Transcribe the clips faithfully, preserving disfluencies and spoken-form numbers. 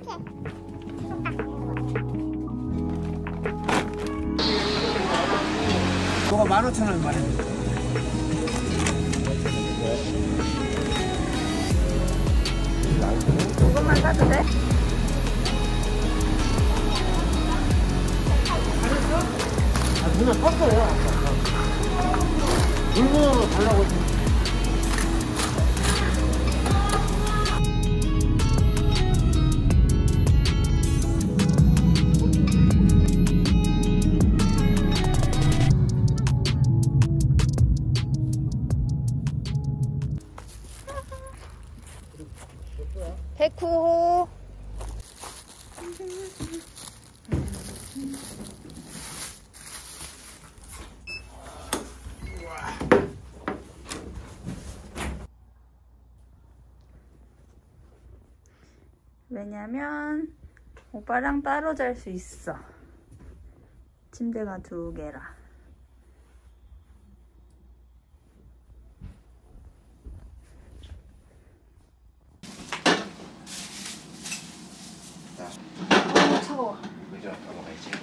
그거 만 오천 원 말입니다. 이것만 사도 돼? 아, 누나 샀어요. 물건으로 달라고 했는데. 백구 호. 왜냐면 오빠랑 따로 잘 수 있어. 침대가 두 개라. 어, 차가워. 그죠? 넘어가야지.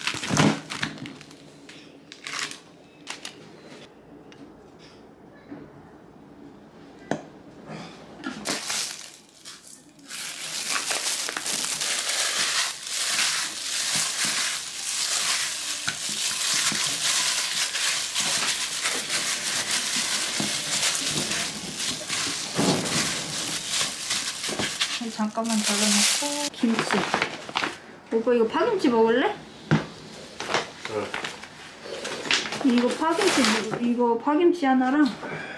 잠깐만 잘라놓고 김치. 오빠 이거 파김치 먹을래? 응. 이거 파김치 이거 파김치 하나랑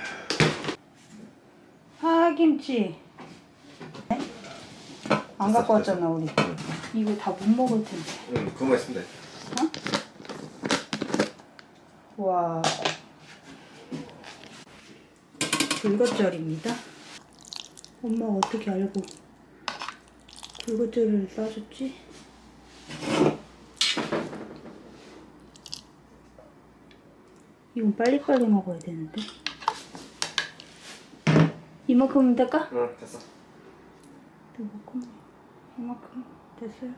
파김치 안 갖고 왔잖아 우리. 이거 다 못 먹을 텐데. 응, 그거 있으면 돼. 어? 와. 굴겉절입니다. 엄마가 어떻게 알고 굴겉절을 싸줬지? 이건 빨리빨리 먹어야 되는데. 이만큼은 될까? 응, 됐어. 이만큼, 이만큼 됐어요.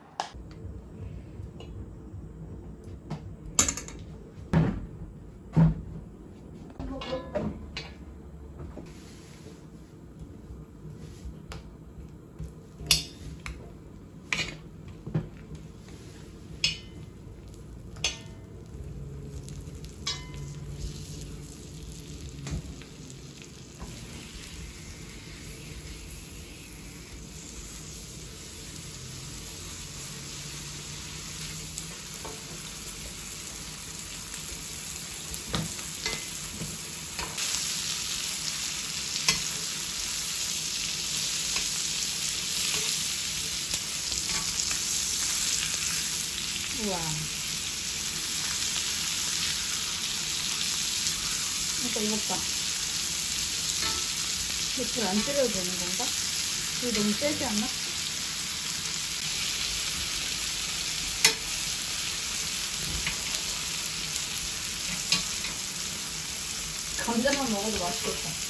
우와. 그러니까 이것 봐. 이거 안 때려도 되는 건가? 이거 너무 세지 않나? 감자만 먹어도 맛있겠다.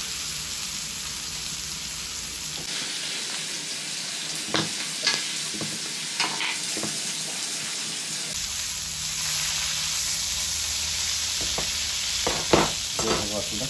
것 같은데?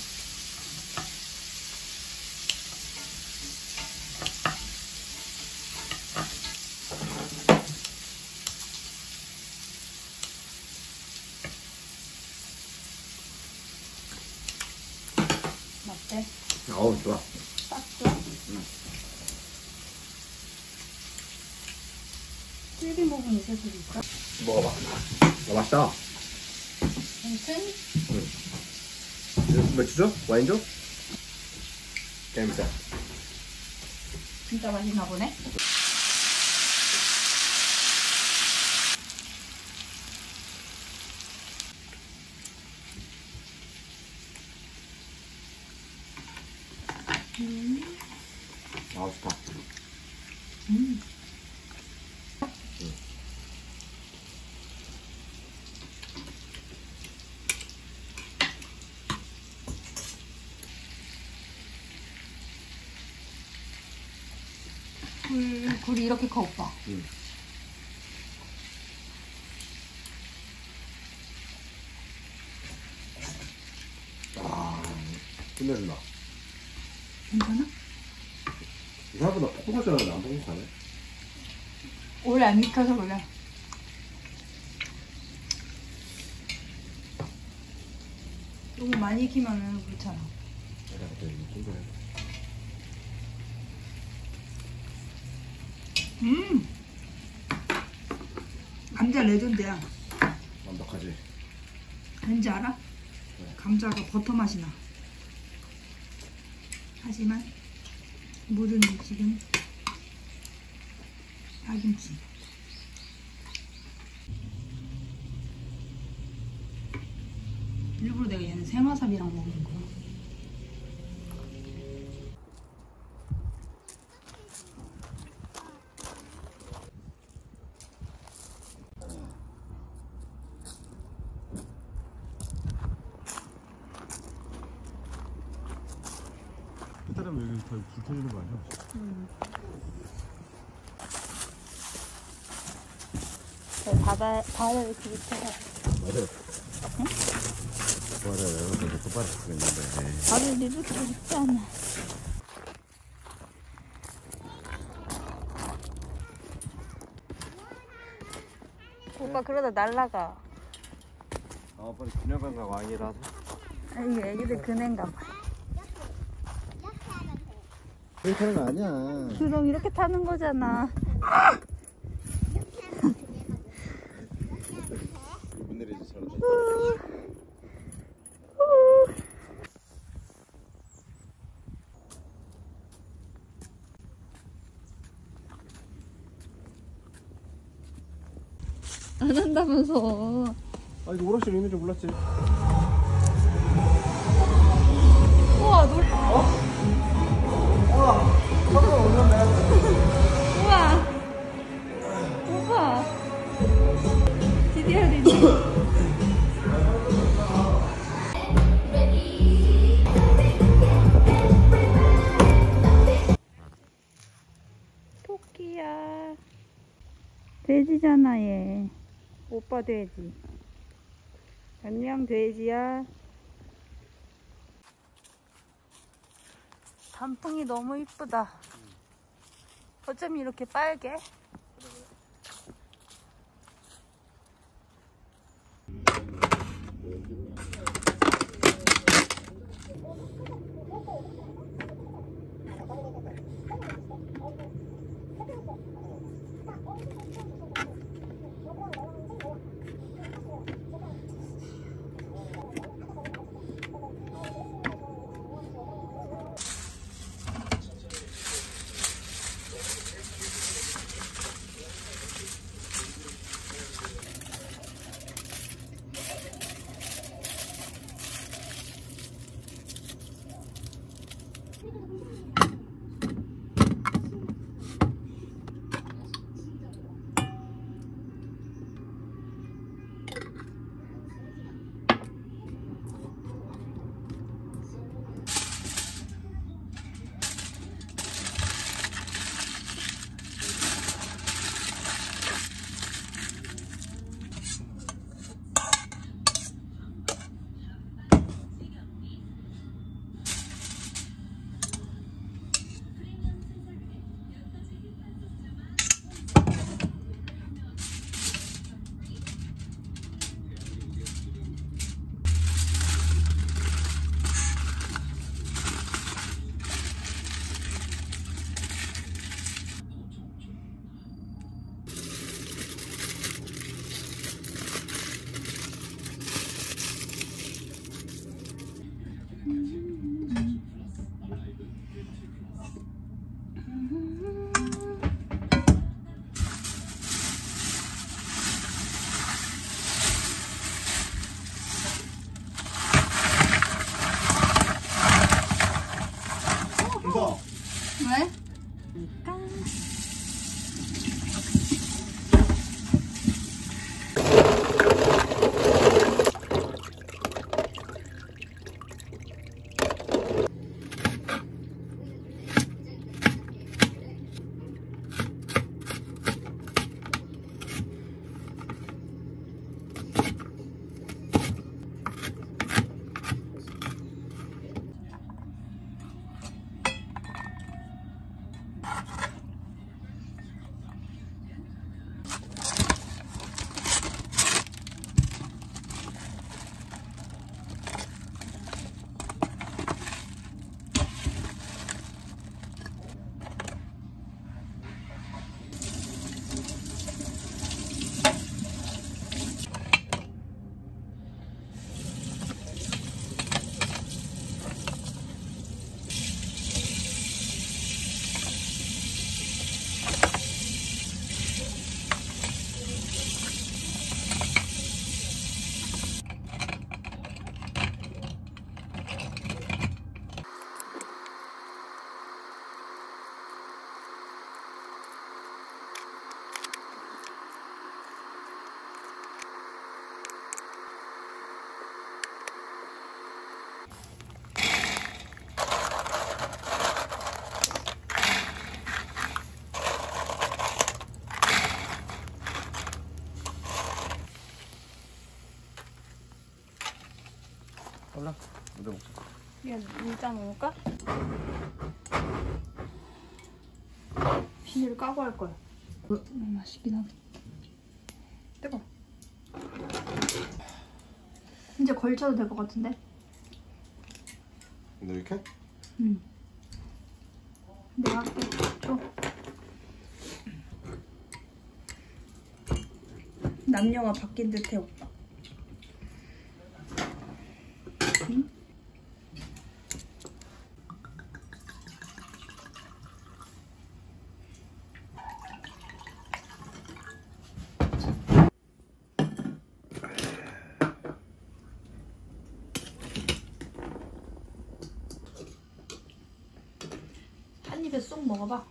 어때? 어우, 좋아. 딱 좋아? 응. 찔기 먹으면 있을 수도 있어? 먹어봐. 어, 맛있다. 무슨? 응. 맥주죠? 와인죠? 재밌어. 진짜 맛있나 보네? 음. 아, 좋다. 음. 응. 굴. 굴이 이렇게 커, 오빠. 응. 아, 끝내준다. 괜찮아? 생각보다 퍽퍽하지 않은데 안 퍽퍽하네. 오래 안 익혀서 그래. 너무 많이 익히면은 그렇잖아. 내가 그때 좀 더 해. 음! 감자 레전드야. 완벽하지? 왠지 알아? 네. 감자가 버터 맛이 나. 하지만 모든 음식은 파김치. 일부러 내가 얘는 생와사비랑 먹는 거야. 따르면 여기 거의 불 켜지는 거 아니야? 음. 바다, 바다를 이렇게 밑에서. 맞아요. 응? 맞아요. 여기서 똑바로 쓰고 있는데. 바다를 이렇게 밑에 않아. 오빠 그러다 날라가. 아, 빨리 그냥 간다고 아니라서. 아니, 이게 애기들 그네인가 봐. 그렇게 타는 거 아니야. 그럼 이렇게 타는 거잖아. 문 내리지 잘한다. 안 한다면서. 아, 이거 오락실 있는 줄 몰랐지. 우와, 놀. 어? 우와, 잠깐 올렸네. 우와. 오빠. 드디어 리지. 토끼야. 돼지잖아, 얘. 오빠 돼지. 안녕, 돼지야. 단풍이 너무 이쁘다. 어쩜 이렇게 빨개? 몰라. 먼저 먹자. 얘 물장 먹을까? 비닐 까고 할 거야. 음, 맛있긴 하다. 뜨거. 이제 걸쳐도 될 것 같은데? 너 이렇게? 응. 내가 할게. 줘. 남녀가 바뀐 듯해 오빠. 응? 한 입에 쏙 먹어봐.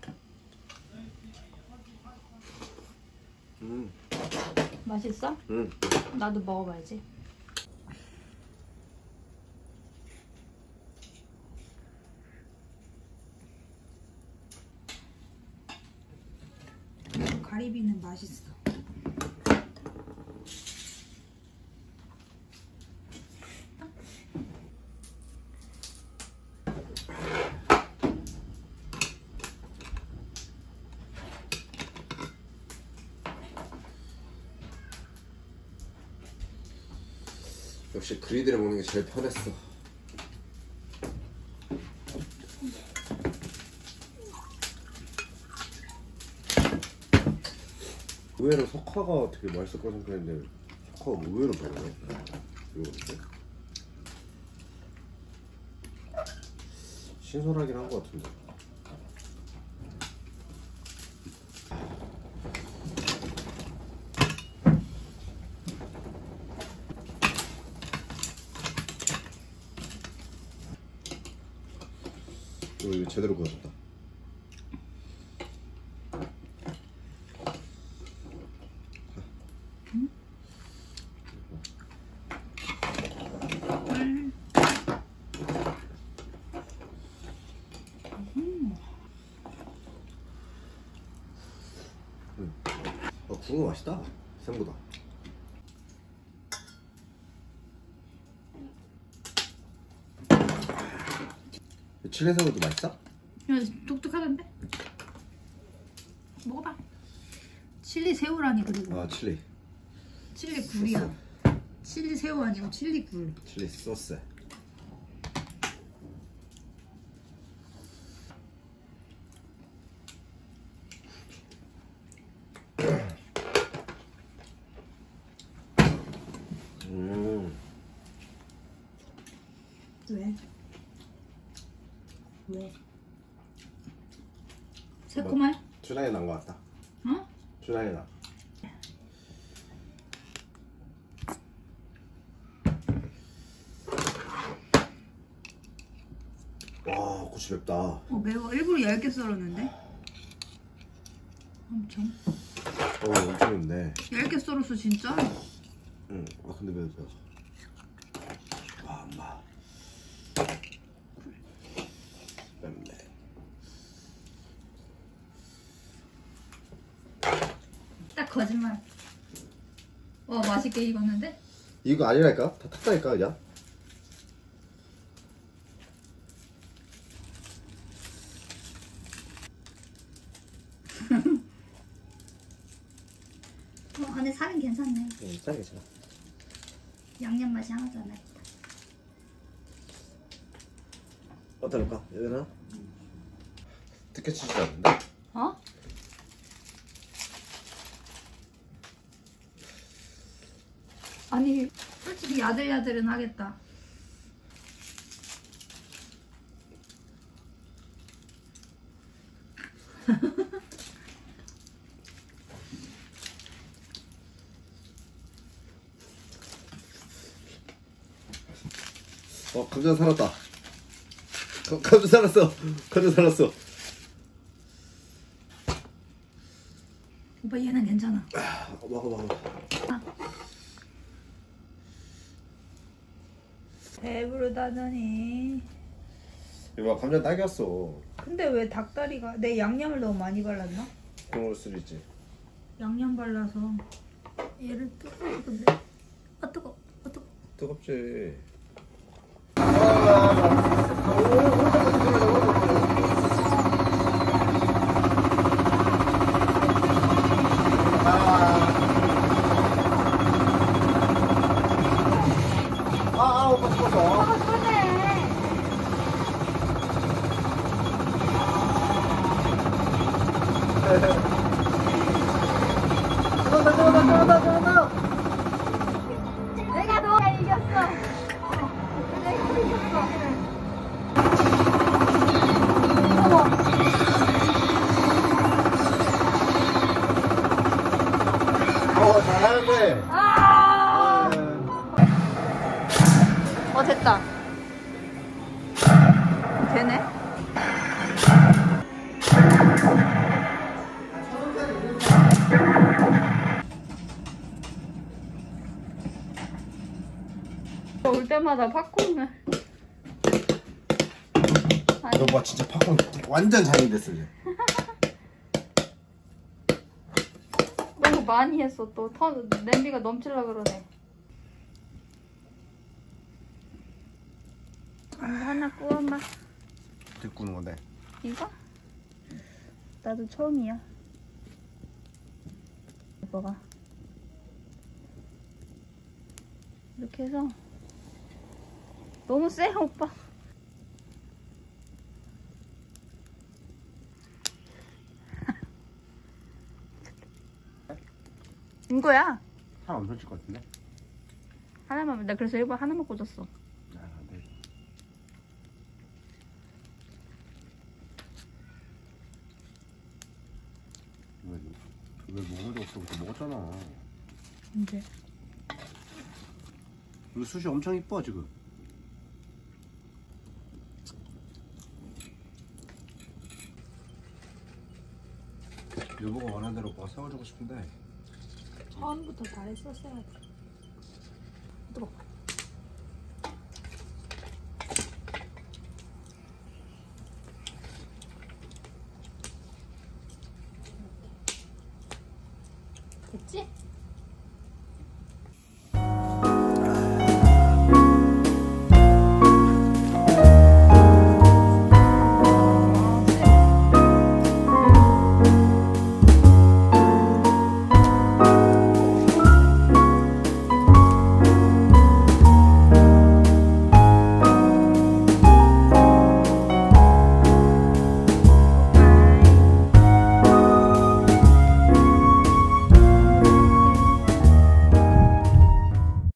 음. 맛있어? 응. 나도 먹어봐야지. 가리비는 맛있어. 역시 그리들을 먹는 게 제일 편했어. 의외로 석화가 되게 맛있을 거 생각했는데 석화가 의외로 별로네. 이거 어때? 신선하긴 한 거 같은데. 이거 제대로 구워졌다. 응? 음. 음. 응. 어, 국물 맛있다. 생보다. 칠리새우도 맛있어? 야, 독특하던데? 먹어봐. 칠리 새우라니. 그리고 아, 칠리. 칠리 굴이야. 칠리 새우 아니고 칠리 굴. 칠리 소스. 음. 왜? 왜? 새콤해? 주량이 난 거 같다. 어? 주량이 나. 와, 고추 맵다. 어, 매워. 일부러 얇게 썰었는데? 엄청. 어, 엄청 맵네. 얇게 썰었어 진짜? 응. 아, 근데 맵다. 와, 엄마. 맵네. 딱 거짓말. 와, 맛있게 익었는데? 이거 아니랄까? 다 탔다니까 그냥. 어, 안에 살은 괜찮네. 응, 짜 괜찮아. 양념 맛이 하나도 안 나겠다. 어떨까? 얘들아? 느껴지지 않는데? 어? 아니, 솔직히 야들야들은 하겠다. 어, 감자 살았다. 가, 감자 살았어. 감자 살았어. 오빠 얘는 괜찮아. 아, 먹어 먹어. 아. 배부르다더니. 이거 감자 딱이었어. 근데 왜 닭다리가 내 양념을 너무 많이 발랐나? 그럴 수도 있지. 양념 발라서 얘를 뜨거워. 근데 아 뜨거, 아 뜨거. 뜨겁지. 아, 오빠 죽었어. 들어온다, 들어온다, 들어온다, 들어온다. 내가 너가 이겼어. 내가 이겼어. 어, 잘하는데. 아! 어 됐다. 되네. 올 때마다 팝콘을. 너 봐, 진짜 팝콘 완전 장이 됐어 이제. 너무 많이 했어. 또 터, 냄비가 넘칠라 그러네. 하나 구워봐. 어떻게 구는 건데? 이거? 나도 처음이야. 오빠가 이렇게 해서. 너무 세 오빠. 이거야. 살 엄청 찔 것 같은데? 하나만. 나 그래서 일본 하나만 꽂았어. 아, 안 돼. 왜, 왜 먹은 적 없어? 먹었잖아. 언제? 이거 숯이 엄청 이뻐 지금. 여보가 원하는 대로 오빠가 사와주고 싶은데 처음부터 잘했었어야지. 뜨거. 됐지?